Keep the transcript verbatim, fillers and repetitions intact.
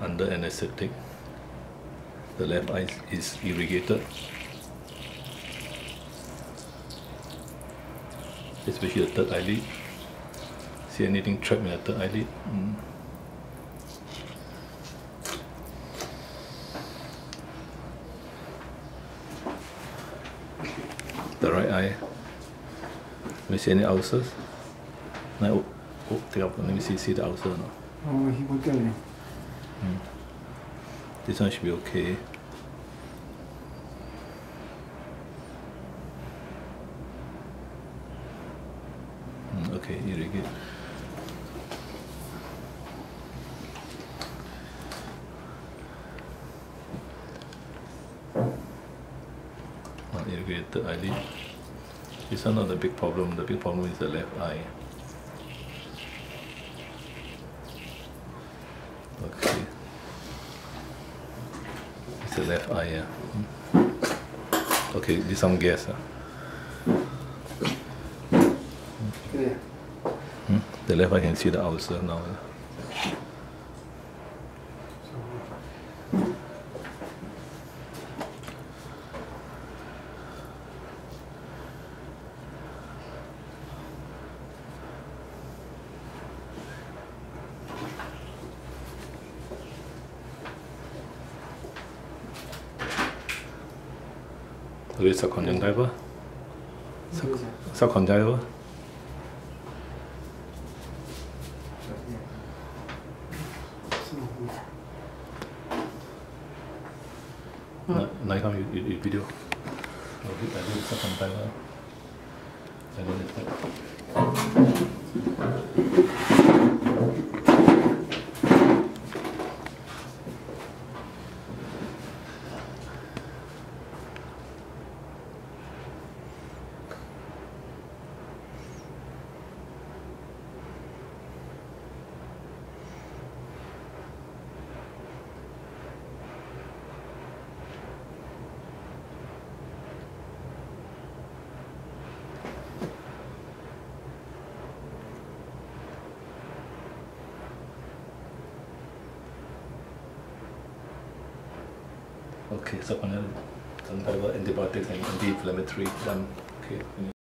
under anesthetic. The left eye is irrigated, especially the third eyelid. See anything trapped in the third eyelid? Mm. The right eye. Let me see any ulcers. Now, oh, oh, take out. Let me see, see the ulcer now. Oh, he will get it. Mm. This one should be okay. Mm, okay, irrigate. Not irrigated eyelid. This one not the big problem. The big problem is the left eye. Okay. It's the left eye, yeah. Hmm. Okay, this some gas. Uh. Clear. Hmm. The left eye can see the ulcer now. Uh. So it's subconjunctival? Sub subconjunctival? Now, now come you, you, you video. Okay, I do subconjunctival. I do it. Okay, subconjunctival antibiotics and anti-inflammatory. Done. Okay.